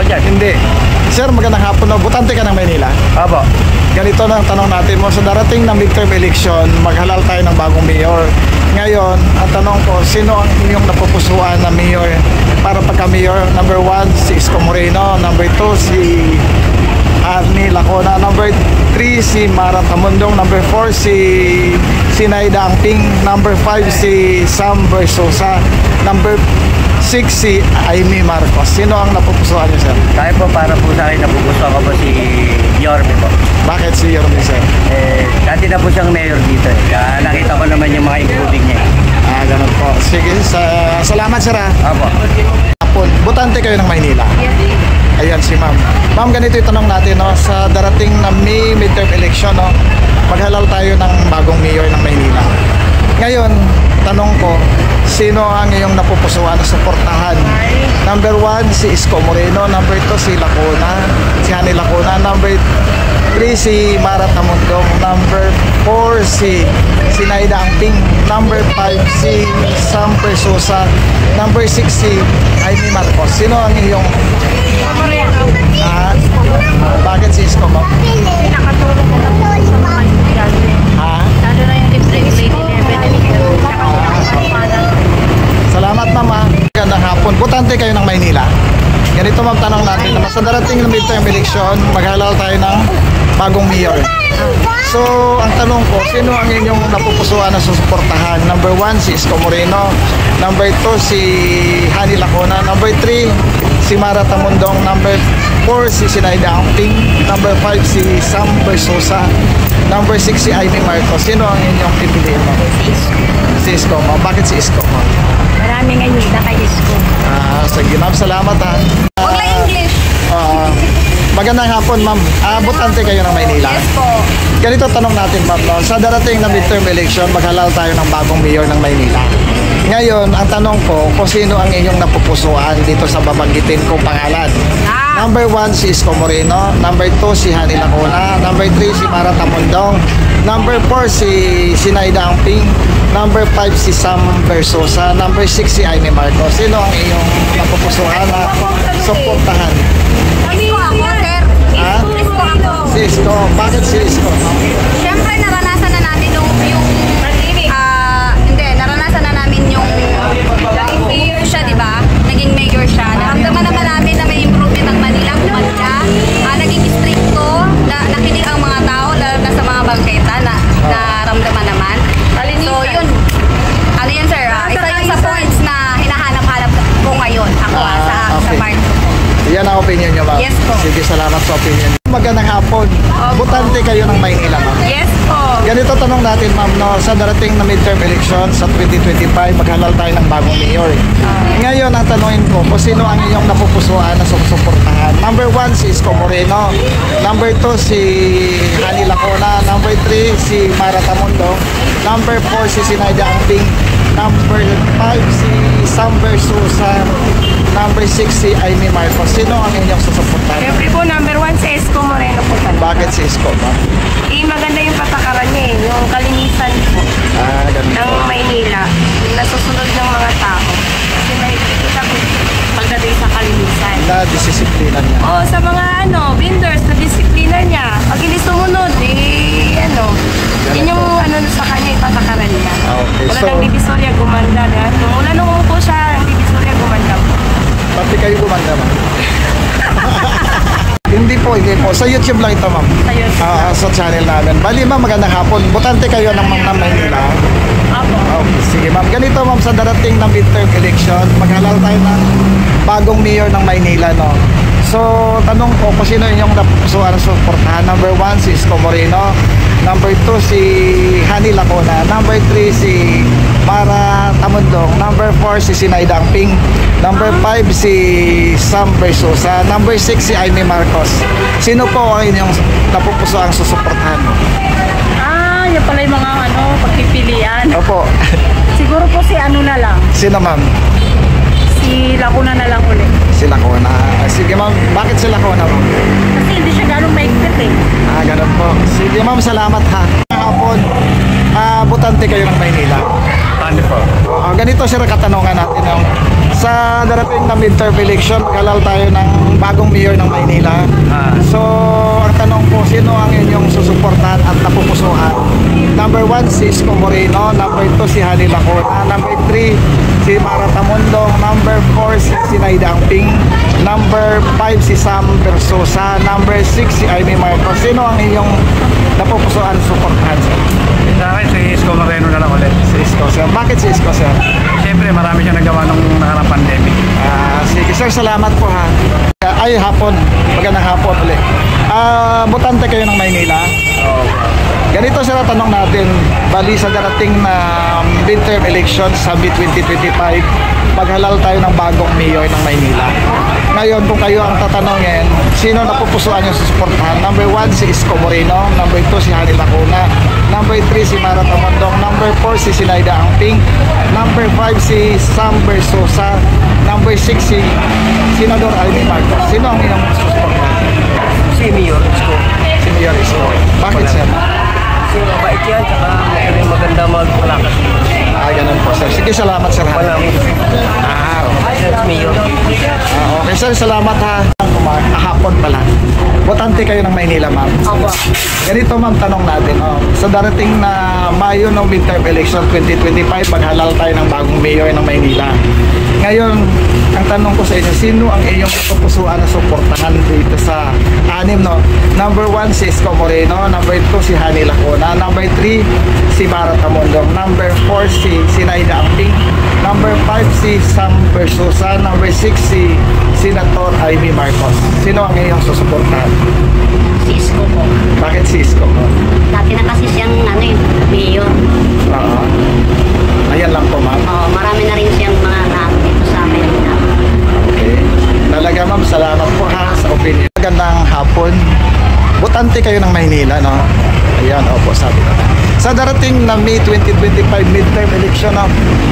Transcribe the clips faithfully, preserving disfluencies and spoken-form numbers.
dyan. Hindi. Sir, magandang hapon. No? Butante ka ng Maynila? Opo. Ganito na ang tanong natin mo. Sa darating na midterm election, maghalal tayo ng bagong mayor. Ngayon, ang tanong ko, sino ang inyong napupusuan na mayor para pagka-mayor? Number one, si Isko Moreno. Number two, si Arnie Lacona. Number three, si Mara Tamundong. Number four, si Sinaida Angping. Number five, si Sam Versosa. Number six, si Amy Marcos. Sino ang napupusuan niyo, sir? Kaya po, para po sa akin, napupusuan ko po si Yorme po. Bakit si Yorme, sir? Eh, dati na po siyang mayor dito eh. Kaya nakita ko naman yung mga improving niya. Ah, ganun po. Sige, sa, salamat, sir, ha? Opo. Hapon, butante kayo ng Maynila? Ayan si ma'am. Ma'am, ganito yung tanong natin, no? Sa darating na May midterm election, no? Maghalal tayo ng bagong mayor ng Maynila. Ngayon, tanong ko, sino ang iyong napupusuan na suportahan? Number one, si Isko Moreno. Number two, si Lacona. Si Hani Lacona. Number three, si Mara Tamundong. Number four, si Sinaida Angping. Number five, si Sam Versosa. Number six, si Amy Marcos. Sino ang iyong... Ah, bakit si Isko mo? Nakatulong na lang po sa mga estudyante. Ha? Lalo na yung libreng grade eleven and twelve. Salamat, ma'am. ah. Gandang hapon. Butante kayo ng Maynila. Ganito, ma'am, tanong natin naman. Sa darating ng midterm election, maghalal tayo ng bagong mayor. So, ang tanong ko, sino ang inyong napupusuan na susuportahan? Number one, si Isko Moreno. Number two, si Hani Lacona. Number three, si Mara Tamundong. Number four, si Sinaida Angping. Number five, si Sam Versosa. Number six, si Amy Marcos. Sino ang inyong pipiliin mo? Si Isko. Si Isko mo. Bakit si Isko mo? Maraming ayuda kay Isko. Ah, sige, ma'am. Salamat, ha. Huwag lang English. Ah, magandang hapon, ma'am. Ah, butante kayo ng Maynila? Yes po. Ganito tanong natin, ma'am. No? Sa darating na midterm election, maghalal tayo ng bagong mayor ng Maynila. Ngayon, ang tanong ko, kung sino ang inyong napupusuan dito sa babanggitin kong pangalan. Ah. Number one, si Isko Moreno. Number two, si Hani Lacona. Number three, si Mara Tamundong. Number four, si Sinaida Angping. Number five, si Sam Versosa. Number six, si Amy Marcos. Sino ang iyong napupusuan na suportahan? Isko ako, sir. Ha? Isko ako. Si Isko. Bakit si Isko? Siyempre, naranasan na natin yung, yung ah, hindi, naranasan na namin yung naging mayor siya, di ba? Naging mayor siya. Naramdaman naman namin na may improvement ang Manila, gumanda. Ah, naging stricto, na, nakinig ang mga tao, lalo na sa mga bangketa, na naramdaman naman. So, yun. Ano yan, sir? Ah, isa yun sa points na hinahanap-hanap ko ngayon. Ako, ah, sa, Ah, sa okay. part ko. Yan ang opinion niyo, ma'am. Yes po. Sige, salamat sa opinion. Magandang hapon. Opo. Butante kayo ng Maynila, ma'am. Yes po. Ganito tanong natin, ma'am, no, sa darating na midterm election sa twenty twenty-five, maghalal tayo ng bagong mayor. Ngayon, ang tanongin ko, kung sino ang inyong napupusuan na susuportahan? Number one, si Isko Moreno. Number two, si Hani Lacona. Number three, si Mara Tamundong. Number four, si Sinaida Angping. Number five, si Sam Versosa. Number six, si Amy Marcos. Sino ang inyong susuportahan? Siyempre po, number one si Isko Moreno po talaga. Bakit si Isko, ma'am? Eh, maganda yung patakaran niya eh, yung kalinisan po Ah, ganito. ng Maynila, nasusunod ng mga tao. Kasi nakikita ko pagdating sa kalinisan. Na disisiplina niya. O, sa mga ano, vendors, na disiplina niya. Pag hindi sumunod, eh, ano, yun yung ano sa kanya, yung patakaran niya. Okay, Wala so- ng Divisoria, gumanda na. Nung mula nung upo siya, ang Divisoria, gumanda po. Pati kayo gumanda, ma'am. Hindi po, hindi po. Sa YouTube lang ito, ma'am. Sa YouTube. Ah, sa channel namin. Bali, ma'am, magandang hapon. Butante kayo ng mga Maynila. Apo. Okay, sige, ma'am. Ganito, ma'am, sa darating na midterm election, maghalal tayo ng bagong mayor ng Maynila, no? So, tanong ko kung sino yung napupusuan na suportahan. Number one, si Isko Moreno. Number two, si Hani Lacona. Number three, si Mara Tamundong. Number four, si Sinaida Angping. Number five, si Sam Versosa. Number six, si Amy Marcos. Sino po ang inyong napupusuan susuportahan mo? Ah, yun pala yung mga ano, pagpipilian. Opo. Siguro po si ano na lang, Sino, ma'am? si Lacuna na lang ulit. Si Lacona. Ah, sige, ma'am. Bakit si Lacona, ma'am? Kasi hindi siya ganong maigpit eh. Ah, ganun po. Sige, ma'am. Salamat, ha. Hapon, ah, butante kayo ng Maynila. Ano po? Ah, ganito, sir, katanungan natin. No? Sa darating na midterm election, maghalal tayo ng bagong mayor ng Maynila. Ah. So, ang tanong ko, sino ang inyong susuportahan at napupusuan? Number one, si Isko Moreno. Number two, si Hani Lacona. Number three, si Mara Tamundong. Number four, si Sinaida Angping. Number five, si Sam Versosa. Number six, si Amy Marcos. Sino ang inyong napupusuan suportahan? Sa akin, si Isko Moreno na lang ulit. Si Isko, sir. Bakit si Isko, sir? Siyempre, marami siya nagawa nung nakarang pandemic. Ah, sige, sir. Salamat po, ha. Ay, hapon. Magandang hapon ulit. Ah, butante kayo ng Maynila? Oo. Ganito sila tanong natin, bali sa darating na midterm election sa Summit twenty twenty-five, maghalal tayo ng bagong mayor ng Maynila. Ngayon, kung kayo ang tatanungin, sino napupusuan yung susuportahan? Number one, si Isko Moreno. Number two, si Hani Lacona. Number three, si Mara Tamundong. Number four, si Sinaida Angping. Number five, si Sam Versosa. Number six, si Senador Amy Marcos. Sino ang inyong susuportahan? Si Mayor Isko. Si Mayor Isko. Bakit, sir? Kasi mabait yan, tsaka maganda magpalakas. Ah, ganun po, sir. Sige, salamat, sir. ha? Malamig. Ah, okay. Si Mayor. Ah, okay, sir. Salamat, ha. Hapon pala. Botante kayo ng Maynila, ma'am. Opo. Ganito, ma'am, tanong natin. Oh, sa darating na Mayo ng midterm election twenty twenty-five, maghalal tayo ng bagong mayor ng Maynila. Ngayon, ang tanong ko sa inyo, sino ang iyong pupusuan na suportahan dito sa anim, no? Number one, si Isko Moreno. Number two, si Hani Lacona. Number three, si Mara Tamundong. Number four, si Sinaida Angping. Number five, si Sam Versosa. Number six, si Senator Amy Marcos. Sino ang iyong susuportahan? Si Isko po. Bakit si Isko? Dati na kasi siyang ano yung mayor. Oo. Ayan lang po, ma'am. Oh, marami na rin siyang mga naano dito sa amin. Okay. Talaga, ma'am, salamat po ha sa opinion. Magandang hapon. Botante kayo ng Maynila, no? Ayan, opo, sabi ko. Sa darating na May twenty twenty-five midterm election, no?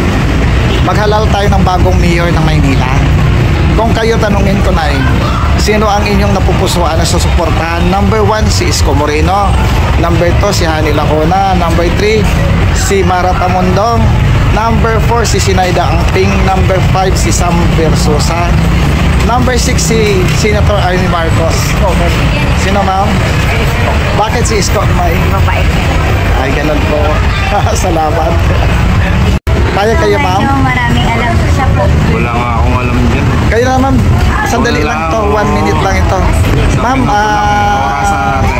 Maghalal tayo ng bagong mayor ng Maynila. Kung kayo tanungin ko na eh, sino ang inyong napupusuan na susuportahan? Number one, si Isko Moreno. Number two, si Hani Lacona. Number three, si Mara Tamundong. Number four, si Sinaida Angping. Number five, si Sam Versosa. Number six, si Senator Amy Marcos. Sino, ma'am? Bakit si Isko? May Mabait. ay, ganun po. Salamat. Kaya kayo, ma'am? Medyo maraming alam siya po. Wala nga akong alam dyan. Kayo na, ma'am. Sandali Wala. lang to. One minute lang ito. Ma'am, Oras ah... natin.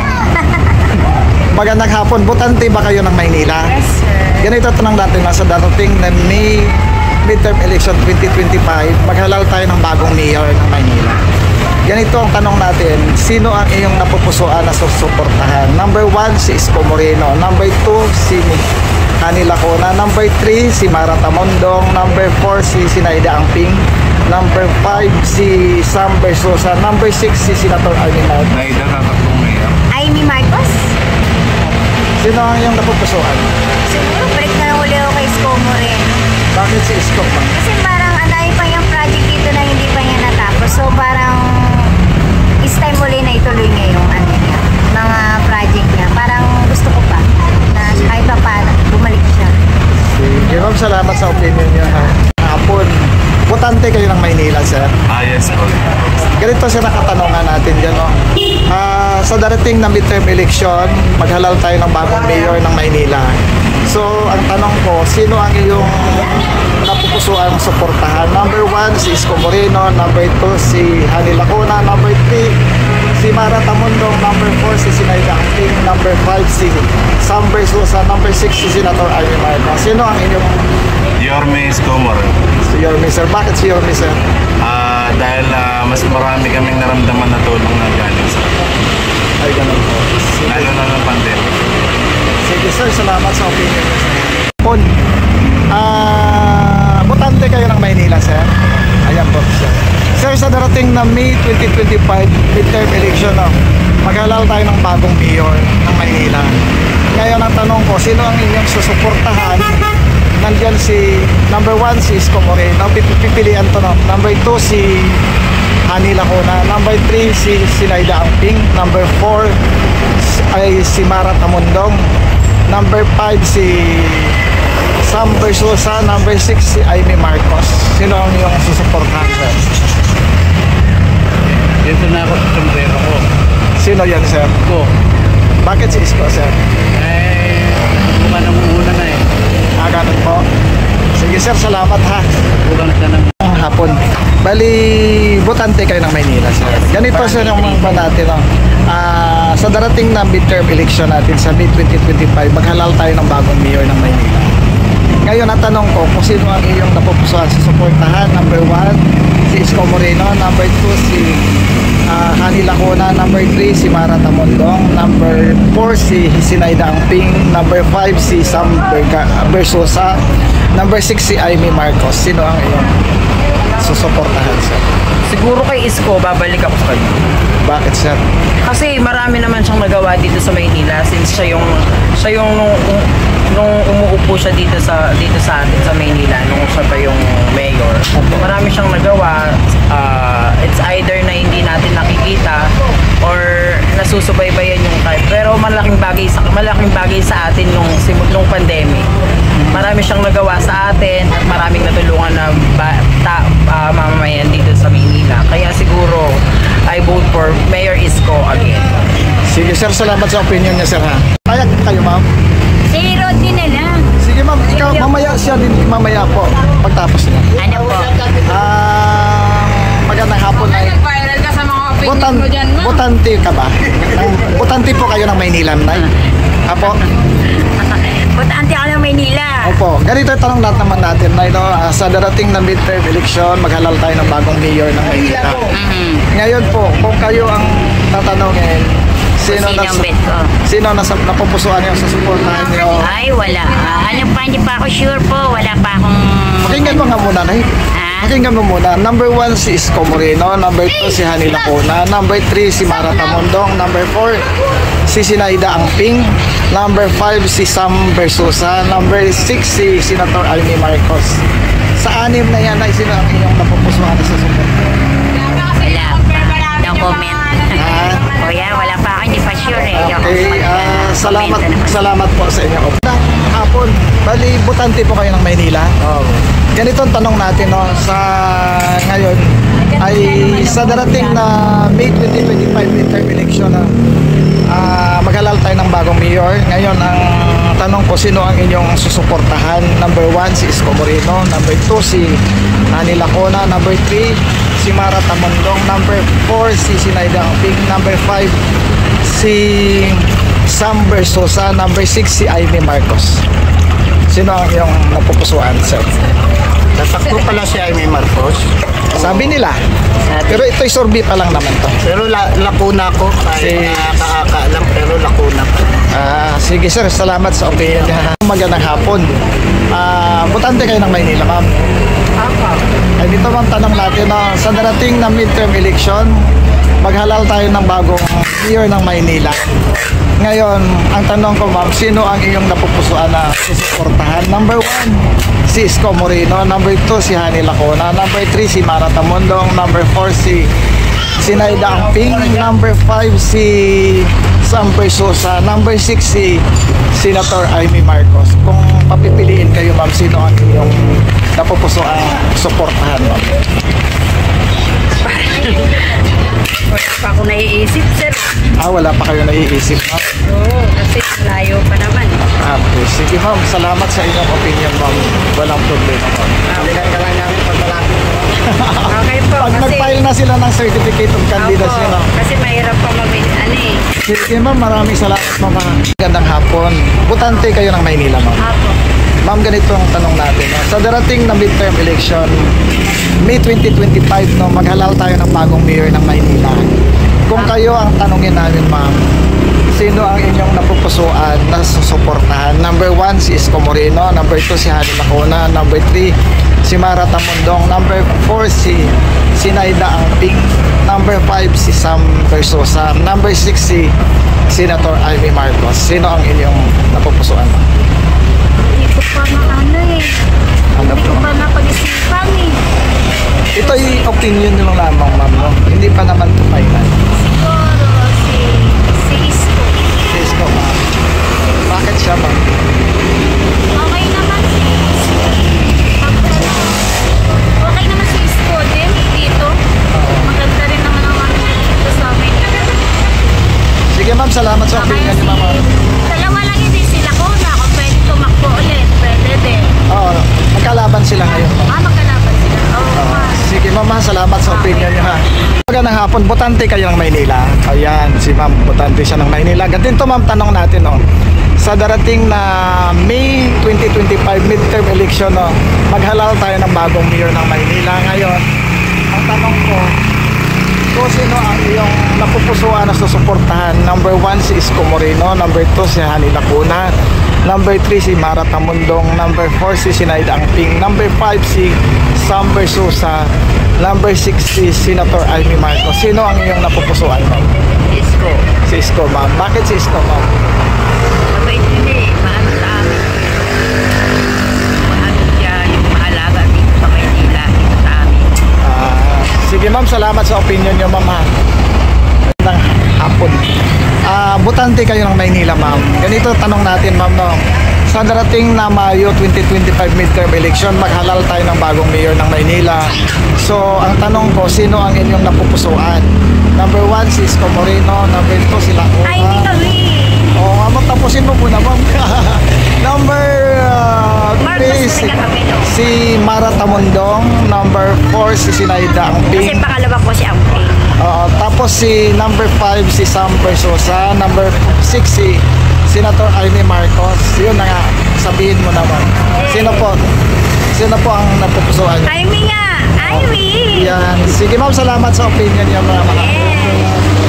magandang hapon. Botante ba kayo ng Maynila? Yes, sir. Ganito tanong natin na sa darating na May midterm election twenty twenty-five, maghalal tayo ng bagong mayor ng Maynila. Ganito ang tanong natin, sino ang iyong napupusuan na susuportahan? Number one, si Isko Moreno. Number two, si Hani Lacona. Number three, si Mara Tamundong. Number four, si Sinaida Angping. Number five, si Sam Versosa. Number six, si Senator Amy Marcos. Naida na tatlong mayor. Amy Marcos? Sino ang iyong napupusuan? Siguro break na lang uli ako kay Isko Moreno. Bakit si Isko pa? Kasi parang anay pa yung project dito na hindi pa niya natapos. So parang is time uli na ituloy niya yung ano niya, mga project niya. Parang gusto ko pa na kahit pa paano bumalik siya. Sige, ma'am, salamat sa opinion niyo, ha. Hapon, botante kayo ng Maynila, sir. Ah, yes po. Ganito sir ang katanungan natin dyan, no? Ah, sa darating na midterm election, maghalal tayo ng bagong mayor ng Maynila. So, ang tanong ko, sino ang iyong napupusuan suportahan? Number one, si Isko Moreno. Number two, si Hani Lacona. Number three, si Mara Tamundong. Number four, si Sinaida Angping. Number five, si Sam Versosa. Number six, si Senator Amy Marcos. Sino ang inyong Yorme Escomor. si Yorme, sir? Bakit si Yorme, sir? Ah, dahil ah, mas marami kaming naramdaman na tulong na galing sa Ay, ganun po. Sige. lalo na ng pandemic. Sige sir, salamat sa opinion niyo sir. Pon, ah, botante kayo ng Maynila, sir? Ayan po, sir. Sir, sa darating na May twenty twenty-five midterm election, no, maghalal tayo ng bagong mayor ng Maynila. Ngayon ang tanong ko, sino ang inyong susuportahan? Nandiyan si number one, si Isko Moreno. Pipilian to, no? Number two, si Hani Lacona. Number three, si Sinaida Angping. Number four ay si Mara Tamundong. Number five, si Sam Versosa. Number six, si Amy Marcos. Sino ang iyong susuportahan, sir? Dito na ako sa sombrero ko. Sino yan, sir? Ko. Bakit si Isko, sir? Eh, bukan ang una na eh. Ah, ganun po. Sige, sir, salamat ha. Bukan ka ng Ang hapon. Bali, botante kayo ng Maynila, sir. Ganito sir yung mga natin, no? Ah, sa darating na midterm election natin sa May twenty twenty-five, maghalal tayo ng bagong mayor ng Maynila. Ngayon, natanong ko kung sino ang iyong napupusuan sa suportahan. Number one, si Isko Moreno. Number two, si uh, Hani Lacuna. Number three, si Mara Tamondong. Number four, si Sinaida Angping. Number five, si Sam Berga, Versosa. Number six, si Amy Marcos. Sino ang iyong susuportahan, sir? Siguro kay Isko, babalik ako sa kanya. Bakit, sir? Kasi marami naman siyang nagawa dito sa Maynila since siya yung siya yung nung, nung umuupo siya dito sa dito sa atin sa Maynila nung siya pa yung mayor. Marami siyang nagawa. Uh, it's either na hindi natin nakikita or nasusubaybayan yung type. Pero malaking bagay sa malaking bagay sa atin nung nung pandemic. Marami siyang nagawa sa atin at maraming natulungan na ba, ta, uh, mamamayan dito sa Maynila. Kaya siguro I vote for Mayor Isko again. Sige, sir. Salamat sa opinion niya, sir, ha? Kaya kayo, ma'am? Si Rodney na lang. Sige, ma'am. Ikaw, mamaya siya din. Mamaya po. Pagtapos niya. Ano po? Ah, magandang hapon ay Nag-viral ka sa mga opinion Botan, mo dyan, ma. botante ka ba? Ang- Botante po kayo ng Maynila, Nay? Apo? Botante ako ng Maynila. Opo. Ganito yung tanong natin naman natin, Nay, no? Ah, sa darating na midterm election, maghalal tayo ng bagong mayor ng Maynila. Mhm. Ngayon po, kung kayo ang tatanungin, sino Sino na ang bet ko? sino na napupusuan niyo sa suportahan niyo? Ay, wala. Ah, ano pa, hindi pa ako sure po. Wala pa akong... Pakinggan mo nga muna, Nay. Ha? Pakinggan mo muna. Number one, si Isko Moreno. Number two, si Hani Lacuna. Number three, si Mara Tamondong. Number four, si Sinaida Angping. Number five, si Sam Versosa. Number six, si Senator Amy Marcos. Sa anim na yan, ay sino ang inyong napupusuan sa suportahan? Wala. No comment. Ah, O yan, wala pa ako. Hindi pa sure eh. Ayoko okay, mag- ah, salamat comment na naman. salamat po sa inyo. Magandang hapon. Bali, botante po kayo ng Maynila. Oh. Ganito ang tanong natin, no, sa ngayon ay sa darating na May twenty twenty-five midterm election, na ah, maghalal tayo ng bagong mayor. Ngayon, ang tanong ko, sino ang inyong susuportahan? Number one, si Isko Moreno. Number two, si Hani Lacuna. Number three, si Mara Tamondong. Number four, si Sinaida Angping. Number five, si Sam Versosa. Number six, si Amy Marcos. Sino ang iyong napupusuan, sir? Nasakto pala si Amy Marcos. Sabi nila. Pero ito'y survey pa lang naman to. Pero la, lakuna ko. Kahit Si- nakakaalam, pero lakuna ko. Ah, sige sir, salamat sa opinion niya. Magandang hapon. Ah, botante kayo ng Maynila, ma'am. Ay, dito ma'am, tanong natin, no, sa darating na midterm election, maghalal tayo ng bagong mayor ng Maynila. Ngayon, ang tanong ko, ma'am, sino ang iyong napupusuan na susuportahan? Number one, si Isko Moreno. Number two, si Hani Lacuna. Number three, si Mara Tamondong. Number four, si Sinaida Angping. Number five, si Sam Versosa. Number six, si Senator Amy Marcos. Kung papipiliin kayo, ma'am, sino ang iyong napupusuan suportahan, ma'am? Wala pa ako naiisip, sir. Ah, wala pa kayo naiisip, ma'am. Oo, kasi layo pa naman. Ah, okay. Sige, ma'am. Salamat sa inyong opinion, ma'am. Walang problema, ma'am. Balikan ka lang namin pag malapit. Okay po, Pag kasi... nag-file na sila ng certificate of candidacy, Opo, no? kasi mahirap pa mag ano eh. Sige, ma'am. Maraming salamat, ma'am. Gandang hapon. Butante kayo ng Maynila, ma'am. Apo. Ma'am, ganito ang tanong natin, no? Sa darating na midterm election, May twenty twenty-five, no, maghalal tayo ng bagong mayor ng Maynila. Kung kayo ang tanongin namin, ma'am, sino ang inyong napupusuan na susuportahan? Number one, si Isko Moreno. Number two, si Hani Lacuna. Number three, si Mara Tamondong. Number four, si Sinaida Angping. Number five, si Sam Versosa. Number six, si Senator Amy Marcos. Sino ang inyong napupusuan, ma'am? Hindi ko pa maano eh. Ano Hindi po? ko pa napag-isipan eh. Ito ay opinion nyo lamang, ma'am, no? Hindi pa naman ito final. Siguro si... si Isko. Yes, ko, ma'am. Bakit siya, ma'am? Okay naman si... ma'am, salamat sa opinion niyo, ma'am. Dalawa lang hindi sila kuna. Kung pwede tumakbo ulit, pwede din. Oo, magkalaban sila ngayon. Ah, magkalaban sila. Oo, Ah, sige ma'am, ha, salamat sa opinion niyo ha. Magandang hapon, botante kayo ng Maynila. Ayan, si ma'am, botante siya ng Maynila. Ganito ma'am, tanong natin no. Sa darating na May twenty twenty-five midterm election no, maghalal tayo ng bagong mayor ng Maynila ngayon. Ang tanong ko, kung sino ang iyong napupusuan na susuportahan? Number one si Isko Moreno, number two si Hani Lacuna, number three si Mara Tamundong, number four si Sinaida Angping, number five si Sam Versosa, number six si Senator Amy Marcos. Sino ang iyong napupusuan, ma'am? Isko. Si Isko, ma'am. Bakit si Isko, ma'am? Mabait hindi. Maano sa amin. Maano siya yung maalaga dito sa Maynila. Dito sa amin. Ah, sige ma'am, salamat sa opinion niyo, ma'am. Ha? Magandang hapon. Ah, botante kayo ng Maynila, ma'am. Ganito tanong natin, ma'am, no. Sa darating na Mayo twenty twenty-five midterm election, maghalal tayo ng bagong mayor ng Maynila. So, ang tanong ko, sino ang inyong napupusuan? Number one, si Isko Moreno. Number two, si Lacuna. Ay, hindi kami. Oo nga, ma'am, tapusin mo muna, ma'am. Number uh, Marcos three, si, talaga kami, no? si Mara Tamundong. Number four, si Sinaida Kasi Angping. pangalawa po si Amping. Oo, tapos si number five, si Sam Versosa. Number six, si Senator Amy Marcos. Yun na nga, sabihin mo naman. Sino po? Sino po ang napupusuan niyo? Ivy nga! Ivy! Yan. Sige ma'am, salamat sa opinion niyo, mga mga. Yes!